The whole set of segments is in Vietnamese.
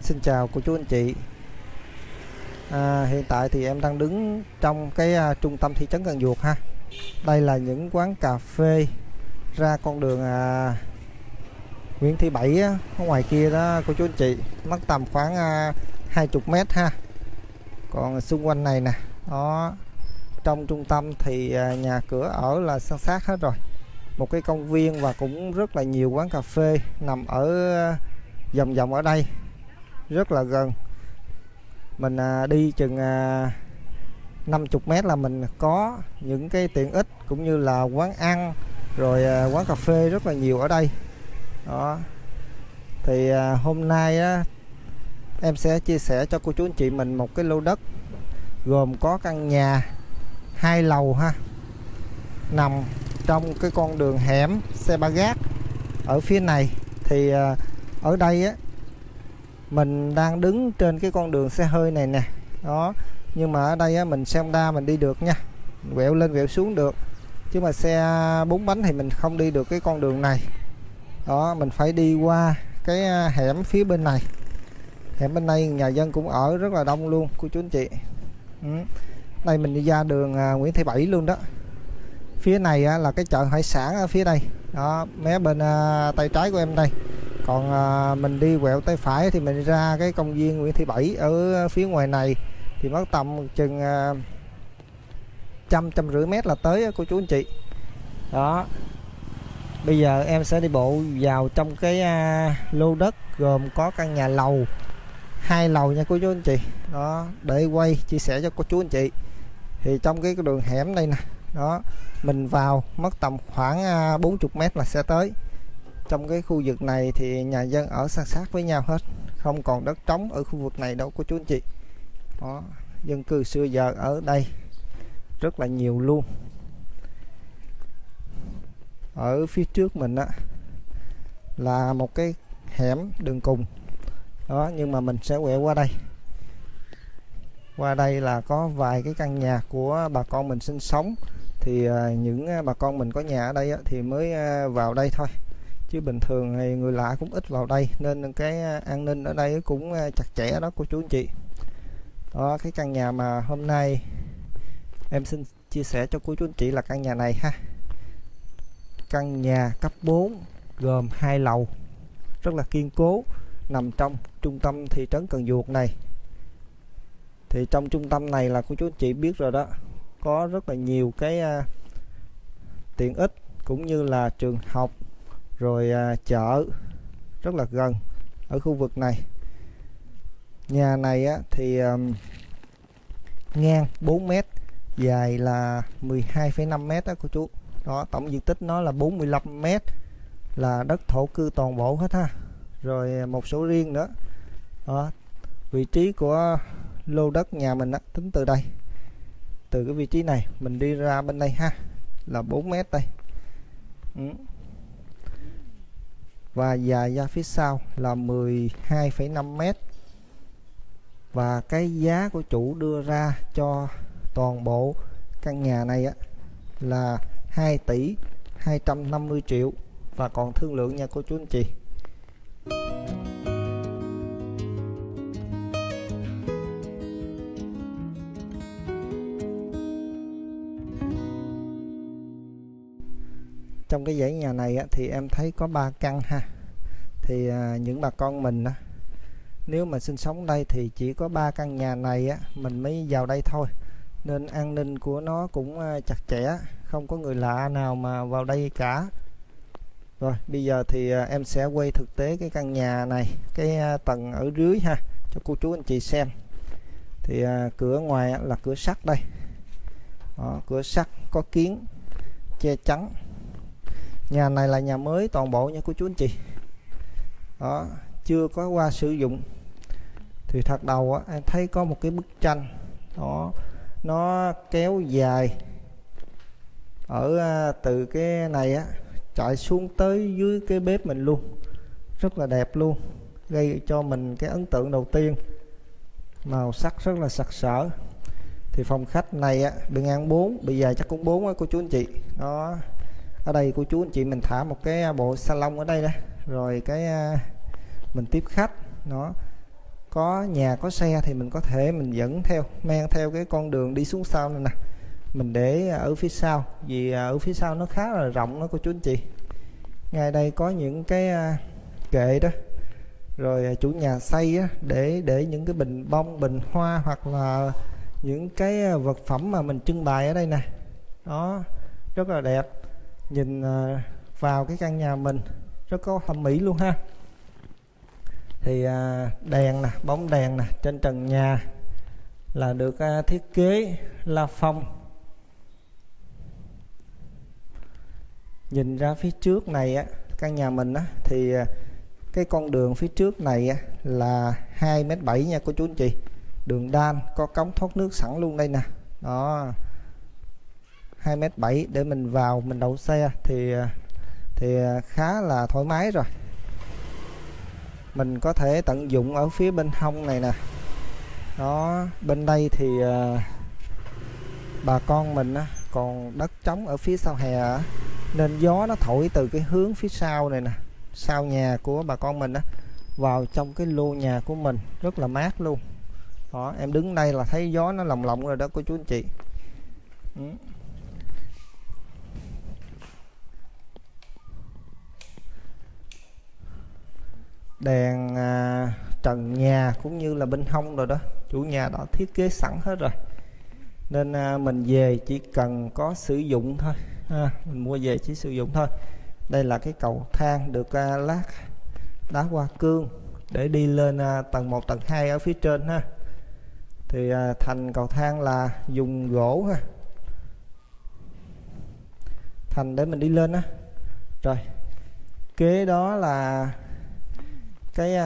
Xin chào cô chú anh chị. Hiện tại thì em đang đứng trong cái trung tâm thị trấn Cần Duộc ha. Đây là những quán cà phê ra con đường Nguyễn Thị Bảy á, ở ngoài kia đó cô chú anh chị, mất tầm khoảng 20 mét ha. Còn xung quanh này nè, đó, trong trung tâm thì nhà cửa ở là san sát hết rồi. Một cái công viên và cũng rất là nhiều quán cà phê nằm ở vòng vòng ở đây, rất là gần. Mình đi chừng 50 mét là mình có những cái tiện ích cũng như là quán ăn rồi quán cà phê rất là nhiều ở đây đó. Thì hôm nay á, em sẽ chia sẻ cho cô chú anh chị mình một cái lô đất gồm có căn nhà 2 lầu ha, nằm trong cái con đường hẻm xe ba gác ở phía này. Thì ở đây á, mình đang đứng trên cái con đường xe hơi này nè đó, nhưng mà ở đây á, mình xe Honda mình đi được nha, quẹo lên quẹo xuống được, chứ mà xe 4 bánh thì mình không đi được cái con đường này đó. Mình phải đi qua cái hẻm phía bên này. Hẻm bên đây nhà dân cũng ở rất là đông luôn cô chú anh chị. Đây mình đi ra đường Nguyễn Thị Bảy luôn đó. Phía này á, là cái chợ hải sản ở phía đây đó, mé bên tay trái của em đây. Còn mình đi quẹo tay phải thì mình ra cái công viên Nguyễn Thị Bảy ở phía ngoài này, thì mất tầm chừng 150 mét là tới cô chú anh chị đó. Bây giờ em sẽ đi bộ vào trong cái lô đất gồm có căn nhà lầu 2 lầu nha cô chú anh chị đó, để quay chia sẻ cho cô chú anh chị. Thì trong cái đường hẻm đây nè đó, mình vào mất tầm khoảng 40 mét là sẽ tới. Trong cái khu vực này thì nhà dân ở san sát với nhau hết, không còn đất trống ở khu vực này đâu cô chú anh chị đó. Dân cư xưa giờ ở đây rất là nhiều luôn. Ở phía trước mình á, là một cái hẻm đường cùng đó, nhưng mà mình sẽ quẹo qua đây. Qua đây là có vài cái căn nhà của bà con mình sinh sống. Thì những bà con mình có nhà ở đây á, thì mới vào đây thôi, chứ bình thường thì người lạ cũng ít vào đây, nên cái an ninh ở đây cũng chặt chẽ đó cô chú anh chị đó. Cái căn nhà mà hôm nay em xin chia sẻ cho cô chú anh chị là căn nhà này ha. Căn nhà cấp 4 gồm 2 lầu, rất là kiên cố, nằm trong trung tâm thị trấn Cần Duộc này. Thì trong trung tâm này là cô chú anh chị biết rồi đó, có rất là nhiều cái tiện ích cũng như là trường học rồi chợ rất là gần ở khu vực này. Nhà này á, thì ngang 4 mét, dài là 12,5 mét đó cô chú đó. Tổng diện tích nó là 45 mét, là đất thổ cư toàn bộ hết ha, rồi một số riêng nữa đó. Vị trí của lô đất nhà mình á, tính từ đây, từ cái vị trí này mình đi ra bên đây ha, là 4 mét đây. Và dài ra phía sau là 12,5 mét. Và cái giá của chủ đưa ra cho toàn bộ căn nhà này á, là 2 tỷ 250 triệu và còn thương lượng nha cô chú anh chị. Trong cái dãy nhà này á, thì em thấy có 3 căn ha. Thì những bà con mình á, nếu mà sinh sống đây thì chỉ có 3 căn nhà này á, mình mới vào đây thôi, nên an ninh của nó cũng chặt chẽ, không có người lạ nào mà vào đây cả. Rồi bây giờ thì em sẽ quay thực tế cái căn nhà này, cái tầng ở dưới ha, cho cô chú anh chị xem. Thì cửa ngoài là cửa sắt đây đó, cửa sắt có kiến che chắn. Nhà này là nhà mới toàn bộ nha cô chú anh chị đó, chưa có qua sử dụng. Thì thật đầu á, em thấy có một cái bức tranh đó, nó kéo dài ở từ cái này á, chạy xuống tới dưới cái bếp mình luôn, rất là đẹp luôn, gây cho mình cái ấn tượng đầu tiên. Màu sắc rất là sặc sỡ. Thì phòng khách này á, bề ngang 4, bề dài chắc cũng 4 á cô chú anh chị đó. Ở đây cô chú anh chị mình thả một cái bộ salon ở đây đó, rồi cái mình tiếp khách đó. có nhà có xe thì mình có thể mình dẫn theo, mang theo cái con đường đi xuống sau này nè, mình để ở phía sau, vì ở phía sau nó khá là rộng đó cô chú anh chị. Ngay đây có những cái kệ đó, rồi chủ nhà xây á, để những cái bình bông, bình hoa hoặc là những cái vật phẩm mà mình trưng bày ở đây nè. Đó, rất là đẹp, nhìn vào cái căn nhà mình rất có thẩm mỹ luôn ha. Thì đèn nè, bóng đèn nè, trên trần nhà là được thiết kế la phong. Nhìn ra phía trước này á, căn nhà mình á, thì cái con đường phía trước này á, là 2,7 m nha cô chú anh chị. Đường đan, có cống thoát nước sẵn luôn đây nè. Đó, 2,7 m để mình vào mình đậu xe thì khá là thoải mái rồi. Mình có thể tận dụng ở phía bên hông này nè. Đó, bên đây thì bà con mình á, còn đất trống ở phía sau hè á, nên gió nó thổi từ cái hướng phía sau này nè, sau nhà của bà con mình á, vào trong cái lô nhà của mình rất là mát luôn. Đó, em đứng đây là thấy gió nó lồng lộng rồi đó cô chú anh chị. Đèn trần nhà cũng như là bên hông rồi đó, chủ nhà đã thiết kế sẵn hết rồi, nên mình về chỉ cần có sử dụng thôi mình mua về chỉ sử dụng thôi. Đây là cái cầu thang được lát đá hoa cương để đi lên tầng 1, tầng 2 ở phía trên ha. Thì thành cầu thang là dùng gỗ ha, thành để mình đi lên á. Rồi kế đó là cái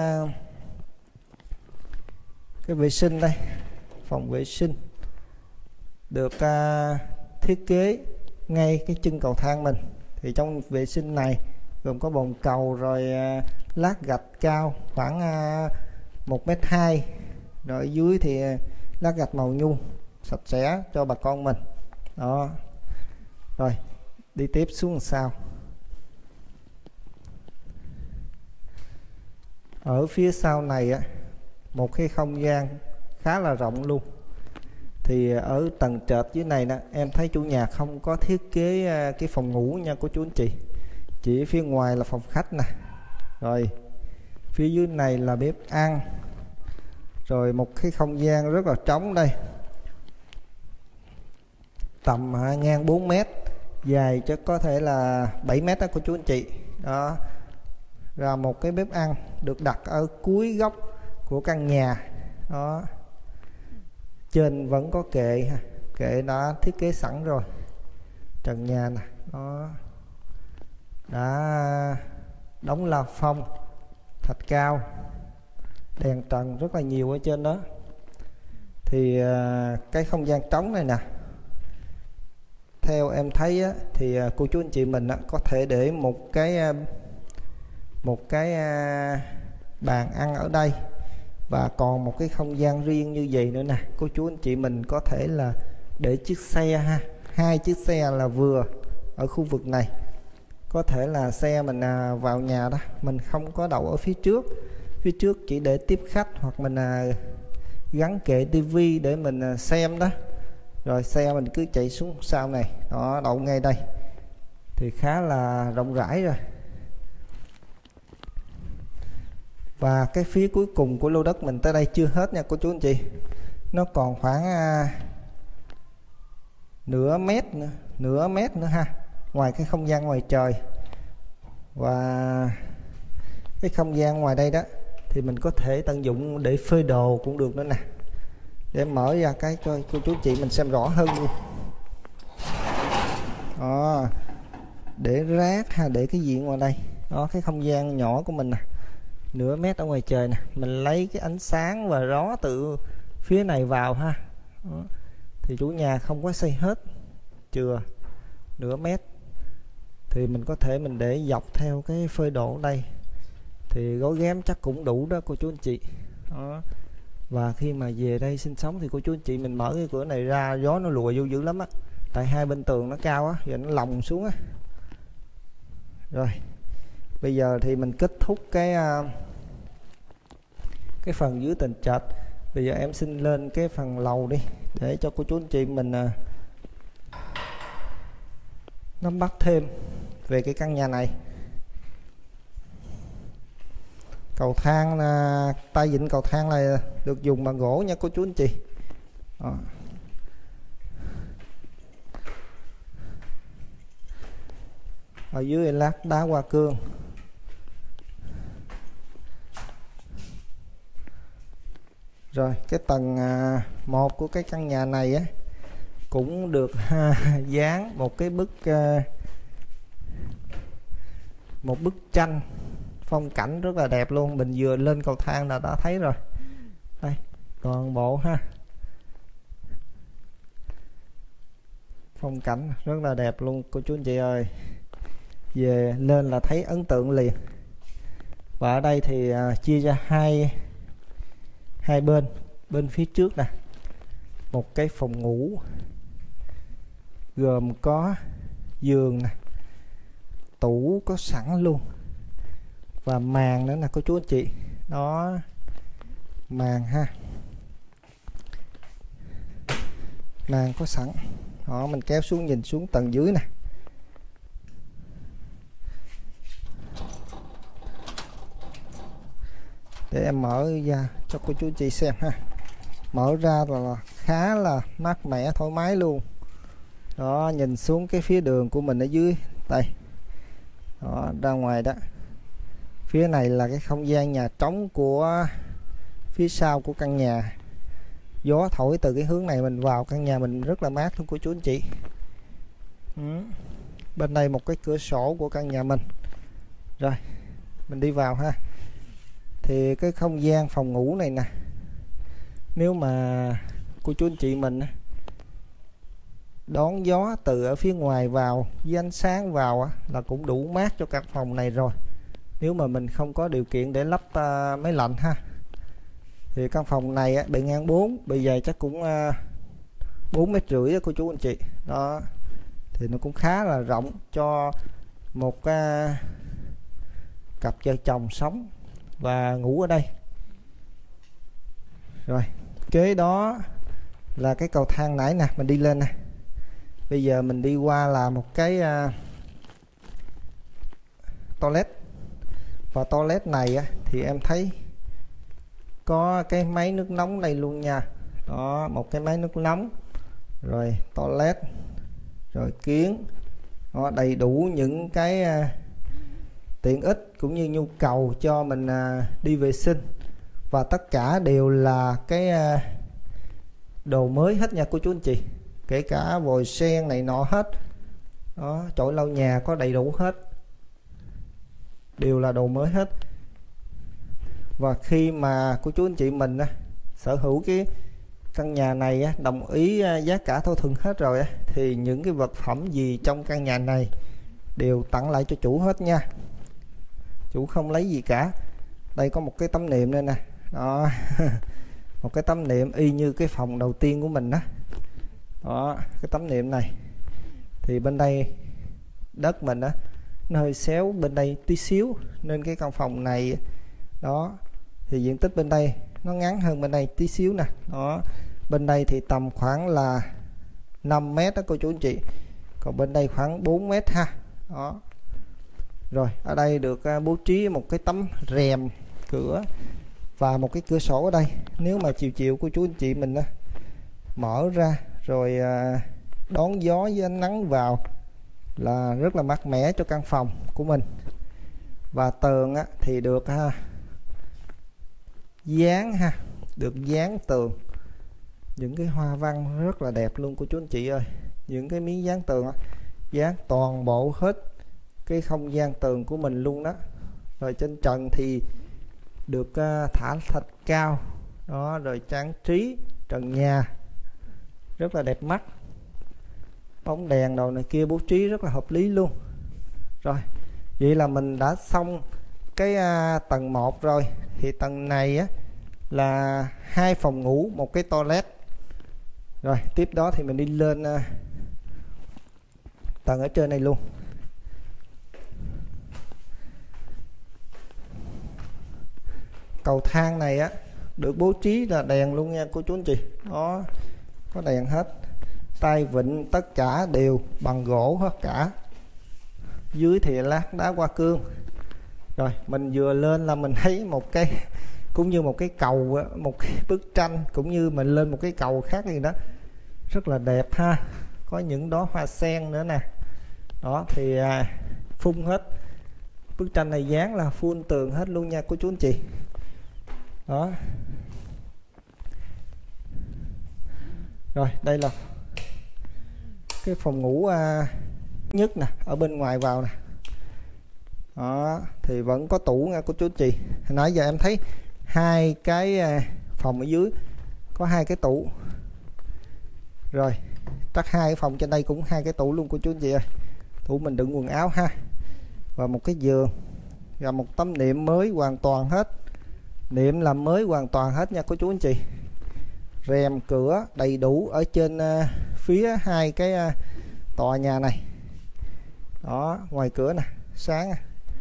vệ sinh đây, phòng vệ sinh được thiết kế ngay cái chân cầu thang mình. Thì trong vệ sinh này gồm có bồn cầu, rồi lát gạch cao khoảng 1,2 m, rồi ở dưới thì lát gạch màu nhung sạch sẽ cho bà con mình. Đó, rồi đi tiếp xuống sau. Ở phía sau này á, một cái không gian khá là rộng luôn. Thì ở tầng trệt dưới này nè, em thấy chủ nhà không có thiết kế cái phòng ngủ nha cô chú anh chị, chỉ phía ngoài là phòng khách nè, rồi phía dưới này là bếp ăn, rồi một cái không gian rất là trống đây, tầm ngang 4 m, dài chắc có thể là 7 m đó cô chú anh chị. Đó, ra một cái bếp ăn được đặt ở cuối góc của căn nhà. Đó, trên vẫn có kệ ha, kệ đã thiết kế sẵn rồi, trần nhà nè. Đó, đã đóng la phong thạch cao, đèn trần rất là nhiều ở trên đó. Thì cái không gian trống này nè, theo em thấy á, thì cô chú anh chị mình á, có thể để một cái bàn ăn ở đây, và còn một cái không gian riêng như vậy nữa nè. Cô chú anh chị mình có thể là để chiếc xe ha, 2 chiếc xe là vừa ở khu vực này. Có thể là xe mình vào nhà đó, mình không có đậu ở phía trước chỉ để tiếp khách, hoặc mình gắn kệ tivi để mình xem đó, rồi xe mình cứ chạy xuống sau này. Đó, đậu ngay đây thì khá là rộng rãi rồi. Và cái phía cuối cùng của lô đất mình tới đây chưa hết nha cô chú anh chị, nó còn khoảng nửa mét nữa ha, ngoài cái không gian ngoài trời. Và cái không gian ngoài đây đó thì mình có thể tận dụng để phơi đồ cũng được nữa nè. Để mở ra cái cho cô chú chị mình xem rõ hơn luôn. Đó, để rác ha, để cái gì ngoài đây. Đó, cái không gian nhỏ của mình nè, nửa mét ở ngoài trời nè, mình lấy cái ánh sáng và gió từ phía này vào ha. Đó, thì chủ nhà không có xây hết, chừa nửa mét thì mình có thể mình để dọc theo cái phơi đồ ở đây, thì gói ghém chắc cũng đủ đó cô chú anh chị. Đó, và khi mà về đây sinh sống thì cô chú anh chị mình mở cái cửa này ra, gió nó lùa vô dữ lắm á, tại hai bên tường nó cao á, giờ nó lồng xuống á. Rồi bây giờ thì mình kết thúc cái cái phần dưới tầng trệt. Bây giờ em xin lên cái phần lầu đi để cho cô chú anh chị mình nắm bắt thêm về cái căn nhà này. Cầu thang, tay vịn cầu thang này được dùng bằng gỗ nha cô chú anh chị. Đó. Ở dưới lát đá hoa cương. Rồi cái tầng 1 của cái căn nhà này á cũng được dán một cái bức tranh phong cảnh rất là đẹp luôn. Mình vừa lên cầu thang là đã thấy rồi. Đây toàn bộ ha, phong cảnh rất là đẹp luôn cô chú anh chị ơi. Về lên là thấy ấn tượng liền. Và ở đây thì chia ra hai bên phía trước nè, một cái phòng ngủ gồm có giường nè, tủ có sẵn luôn và màn nữa nè cô chú anh chị. Đó, màn ha, màn có sẵn. Đó, mình kéo xuống nhìn xuống tầng dưới nè. Để em mở ra cho cô chú chị xem ha. Mở ra là khá là mát mẻ thoải mái luôn. Đó, nhìn xuống cái phía đường của mình ở dưới đây. Đó, ra ngoài đó. Phía này là cái không gian nhà trống của phía sau của căn nhà. Gió thổi từ cái hướng này mình vào căn nhà mình rất là mát luôn cô chú anh chị. Bên đây một cái cửa sổ của căn nhà mình. Rồi mình đi vào ha. Thì cái không gian phòng ngủ này nè, nếu mà cô chú anh chị mình đón gió từ ở phía ngoài vào với ánh sáng vào là cũng đủ mát cho căn phòng này rồi. Nếu mà mình không có điều kiện để lắp máy lạnh ha, thì căn phòng này bề ngang 4, bề dày chắc cũng 4,5 mét cô chú anh chị. Đó, thì nó cũng khá là rộng cho một cặp vợ chồng sống và ngủ ở đây. Rồi kế đó là cái cầu thang nãy nè, mình đi lên nè. Bây giờ mình đi qua là một cái toilet. Và toilet này thì em thấy có cái máy nước nóng đây luôn nha. Đó, một cái máy nước nóng, rồi toilet, rồi kiến. Đó, đầy đủ những cái tiện ích cũng như nhu cầu cho mình đi vệ sinh. Và tất cả đều là cái đồ mới hết nha cô chú anh chị. Kể cả vòi sen này nọ hết. Đó, chổi lau nhà có đầy đủ hết, đều là đồ mới hết. Và khi mà cô chú anh chị mình sở hữu cái căn nhà này đồng ý giá cả thỏa thuận hết rồi thì những cái vật phẩm gì trong căn nhà này đều tặng lại cho chủ hết nha. Chủ không lấy gì cả. Đây có một cái tấm niệm đây nè. Đó. Một cái tấm niệm y như cái phòng đầu tiên của mình đó. Đó, cái tấm niệm này. Thì bên đây đất mình nó hơi xéo bên đây tí xíu, nên cái căn phòng này đó thì diện tích bên đây nó ngắn hơn bên đây tí xíu nè. Đó, bên đây thì tầm khoảng là 5 mét đó cô chú anh chị, còn bên đây khoảng 4 mét ha. Đó, rồi ở đây được bố trí một cái tấm rèm cửa và một cái cửa sổ ở đây. Nếu mà chiều cô chú anh chị mình mở ra rồi đón gió với ánh nắng vào là rất là mát mẻ cho căn phòng của mình. Và tường thì được dán được dán tường những cái hoa văn rất là đẹp luôn cô chú anh chị ơi. Những cái miếng dán tường dán toàn bộ hết cái không gian tường của mình luôn đó. Rồi trên trần thì được thả thạch cao đó, rồi trang trí trần nhà rất là đẹp mắt. Bóng đèn đồ này kia bố trí rất là hợp lý luôn. Rồi vậy là mình đã xong cái tầng 1 rồi. Thì tầng này là 2 phòng ngủ, một cái toilet. Rồi tiếp đó thì mình đi lên tầng ở trên này luôn. Cầu thang này được bố trí là đèn luôn nha cô chú anh chị. Đó, có đèn hết. Tay vịn tất cả đều bằng gỗ hết cả. Dưới thì lát đá hoa cương. Rồi mình vừa lên là mình thấy một cái cũng như một cái cầu, một cái bức tranh, cũng như mình lên một cái cầu khác gì đó, rất là đẹp ha. Có những đóa hoa sen nữa nè. Đó thì phun hết. Bức tranh này dán là full tường hết luôn nha cô chú anh chị. Đó. Rồi đây là cái phòng ngủ nhất nè, ở bên ngoài vào nè. Đó thì vẫn có tủ nha cô chú anh chị. Hồi nãy giờ em thấy hai cái phòng ở dưới có hai cái tủ. Rồi chắc hai phòng trên đây cũng hai cái tủ luôn cô chú anh chị ơi. Tủ mình đựng quần áo ha. Và một cái giường và một tấm nệm mới hoàn toàn hết. Nệm làm mới hoàn toàn hết nha cô chú anh chị. Rèm cửa đầy đủ ở trên phía hai cái tòa nhà này. Đó, ngoài cửa nè, sáng.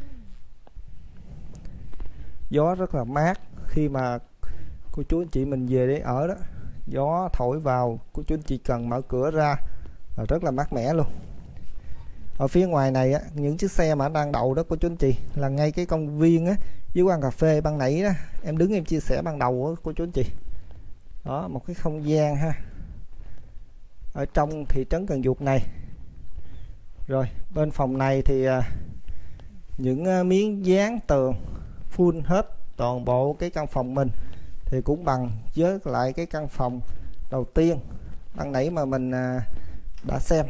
Gió rất là mát khi mà cô chú anh chị mình về để ở đó. Gió thổi vào, cô chú anh chị cần mở cửa ra là rất là mát mẻ luôn. Ở phía ngoài này á, những chiếc xe mà đang đậu đó cô chú anh chị, là ngay cái công viên á, dưới quán cà phê ban nãy đó em đứng em chia sẻ ban đầu đó cô chú anh chị. Đó, một cái không gian ha, ở trong thị trấn Cần Duộc này. Rồi bên phòng này thì những miếng dán tường full hết toàn bộ cái căn phòng mình, thì cũng bằng với lại cái căn phòng đầu tiên ban nãy mà mình đã xem.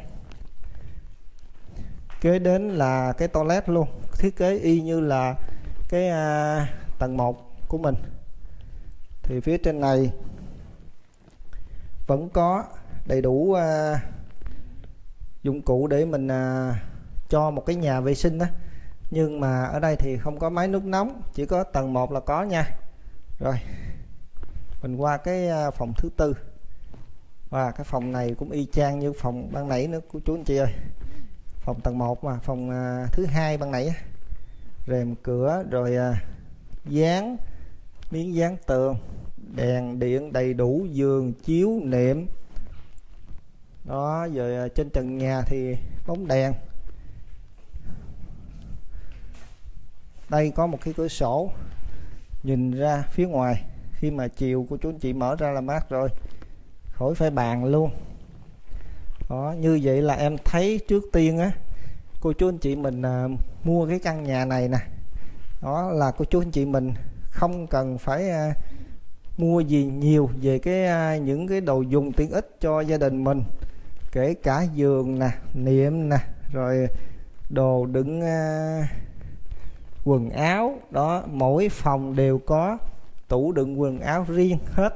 Kế đến là cái toilet luôn, thiết kế y như là cái tầng 1 của mình. Thì phía trên này vẫn có đầy đủ dụng cụ để mình cho một cái nhà vệ sinh đó. Nhưng mà ở đây thì không có máy nước nóng, chỉ có tầng 1 là có nha. Rồi mình qua cái phòng thứ tư. Và cái phòng này cũng y chang như phòng ban nãy nữa cô chú anh chị ơi. Phòng tầng 1 mà phòng thứ hai ban nãy. Rèm cửa rồi dán miếng dán tường, đèn điện đầy đủ, giường chiếu nệm. Đó, rồi trên trần nhà thì bóng đèn. Đây có một cái cửa sổ nhìn ra phía ngoài, khi mà chiều cô chú anh chị mở ra là mát rồi, khỏi phải bàn luôn. Đó, như vậy là em thấy trước tiên á, cô chú anh chị mình mua cái căn nhà này nè, đó là cô chú anh chị mình không cần phải mua gì nhiều về cái những cái đồ dùng tiện ích cho gia đình mình, kể cả giường nè, nệm nè, rồi đồ đựng quần áo. Đó, mỗi phòng đều có tủ đựng quần áo riêng hết.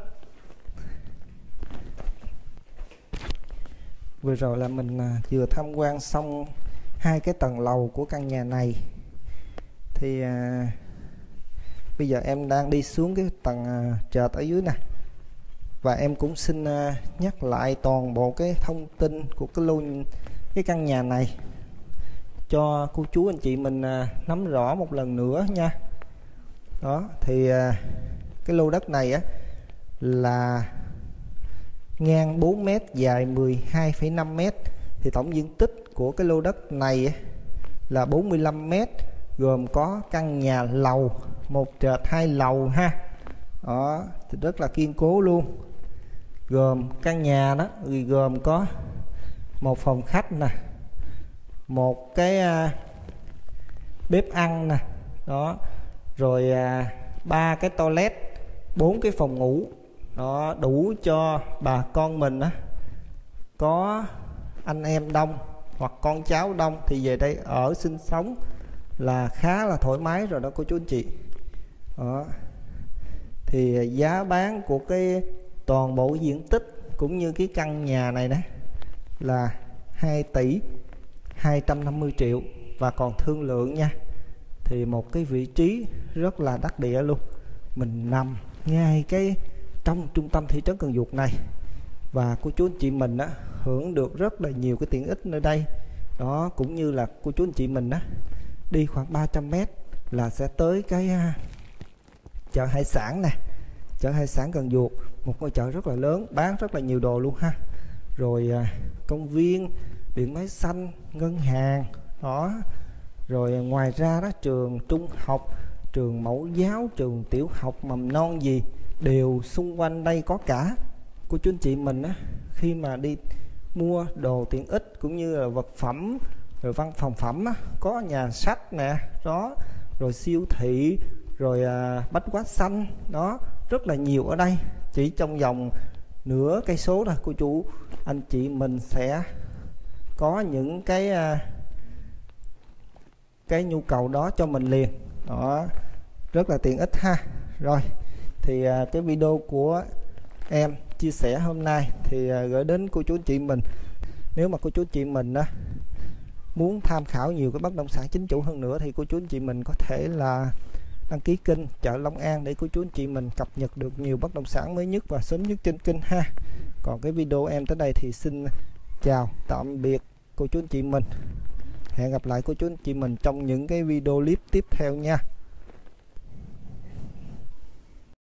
Vừa rồi là mình vừa tham quan xong hai cái tầng lầu của căn nhà này. Thì bây giờ em đang đi xuống cái tầng trệt ở dưới nè. Và em cũng xin nhắc lại toàn bộ cái thông tin của cái căn nhà này cho cô chú anh chị mình nắm rõ một lần nữa nha. Đó thì cái lô đất này á là ngang 4 m, dài 12,5 m. Thì tổng diện tích của cái lô đất này á, là 45 m, gồm có căn nhà lầu, một trệt hai lầu ha. Đó thì rất là kiên cố luôn. Gồm căn nhà đó gồm có một phòng khách nè, một cái bếp ăn nè, đó, rồi 3 cái toilet, 4 cái phòng ngủ. Đó, đủ cho bà con mình á, có anh em đông hoặc con cháu đông thì về đây ở sinh sống là khá là thoải mái rồi đó cô chú anh chị. Đó. Thì giá bán của cái toàn bộ diện tích cũng như cái căn nhà này đó là 2 tỷ 250 triệu và còn thương lượng nha. Thì một cái vị trí rất là đắc địa luôn. Mình nằm ngay cái trong trung tâm thị trấn Cần Duộc này, và cô chú anh chị mình á, hưởng được rất là nhiều cái tiện ích nơi đây. Đó, cũng như là cô chú anh chị mình á, đi khoảng 300 m là sẽ tới cái chợ hải sản nè, chợ hải sản Cần Duộc, một ngôi chợ rất là lớn, bán rất là nhiều đồ luôn ha. Rồi công viên, điện máy xanh, ngân hàng đó. Rồi ngoài ra đó, trường trung học, trường mẫu giáo, trường tiểu học, mầm non gì đều xung quanh đây có cả. Cô chú anh chị mình á, khi mà đi mua đồ tiện ích cũng như là vật phẩm, rồi văn phòng phẩm á, có nhà sách nè đó, rồi siêu thị, rồi bách hóa xanh đó, rất là nhiều ở đây. Chỉ trong vòng nửa cây số là cô chú anh chị mình sẽ có những cái nhu cầu đó cho mình liền đó, rất là tiện ích ha. Rồi thì cái video của em chia sẻ hôm nay thì gửi đến cô chú anh chị mình. Nếu mà cô chú anh chị mình á, muốn tham khảo nhiều cái bất động sản chính chủ hơn nữa thì cô chú anh chị mình có thể là đăng ký kênh Chợ Long An để cô chú anh chị mình cập nhật được nhiều bất động sản mới nhất và sớm nhất trên kênh ha. Còn cái video em tới đây thì xin chào tạm biệt cô chú anh chị mình. Hẹn gặp lại cô chú anh chị mình trong những cái video clip tiếp theo nha.